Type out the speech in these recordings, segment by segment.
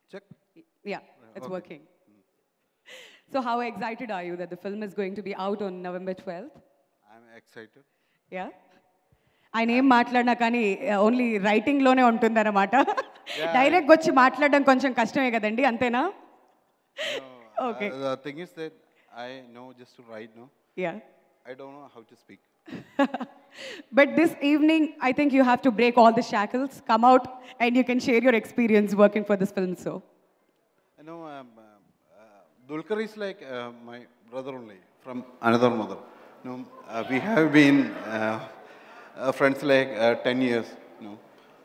Check. Yeah, it's Okay. working. So how excited are you that the film is going to be out on November 12th? I'm excited. Yeah? ఆయన ఏం మాట్లాడినా కానీ only రైటింగ్లోనే ఉంటుందన్నమాట direct వచ్చి మాట్లాడడం కొంచెం కష్టమే కదండి అంతేనా Okay. The thing is that I know just to write, no? Yeah. I don't know how to speak. But this evening, I think you have to break all the shackles, come out, and you can share your experience working for this film. So, You know, Dulquer is like my brother only from another mother. You know, we have been friends like 10 years. You know,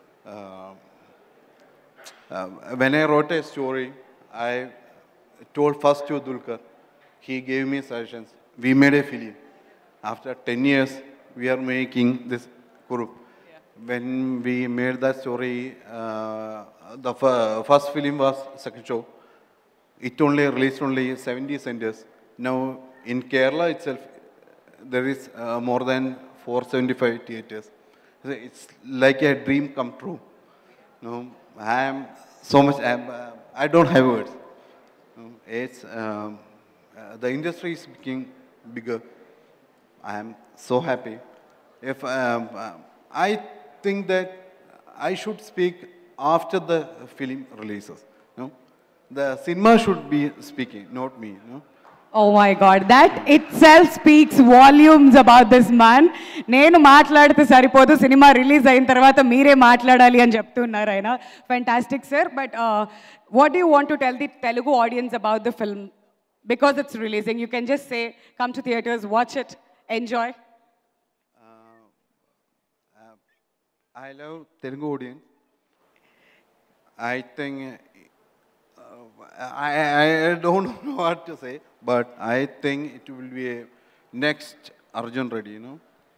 when I wrote a story, I told first to Dulquer. He gave me suggestions. We made a film. After 10 years, we are making this Kurup. When we made that story, the first film was second show. It only released only 70 centers. Now in Kerala itself, there is more than 475 theaters. So it's like a dream come true. No, I am so much. I don't have words. It's the industry is becoming bigger. I am so happy. If I think that I should speak after the film releases. No, the cinema should be speaking, not me. No. oh my God, that itself speaks volumes about this man. నేను మాట్లాడితే సరిపోదు cinema release అయిన తర్వాత మీరే మాట్లాడాలి అని చెప్తున్నారు ఆయన fantastic sir but what you want to tell the Telugu audience about the film because it's releasing you can just say come to theatres watch it enjoy I love Telugu audience. I think I don't know what to say, but I think it will be a next Arjun Reddy, you know.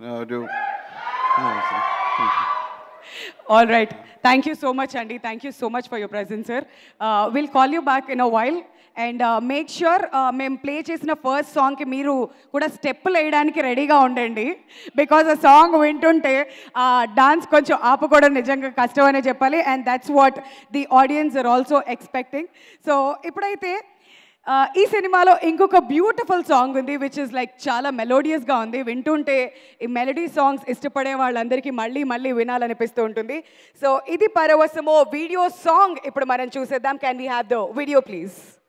All right. Thank you so much, Andy. Thank you so much for your presence, sir. We'll call you back in a while. And make sure మేము play చేసిన first సాంగ్కి మీరు కూడా స్టెప్పులు వేయడానికి రెడీగా ఉండండి because ఆ సాంగ్ వింటుంటే డాన్స్ కొంచెం ఆపుకోవడం నిజంగా కష్టం అనే చెప్పాలి and that's what the audience are also expecting so ఇప్పుడైతే ఈ సినిమాలో ఇంకొక బ్యూటిఫుల్ సాంగ్ ఉంది విచ్ ఇస్ లైక్ చాలా మెలోడియస్గా ఉంది వింటుంటే ఈ మెలోడీ సాంగ్స్ ఇష్టపడే వాళ్ళందరికీ మళ్ళీ మళ్ళీ వినాలనిపిస్తూ ఉంటుంది సో ఇది పరవశమో వీడియో సాంగ్ ఇప్పుడు మనం చూసేద్దాం can we have the video please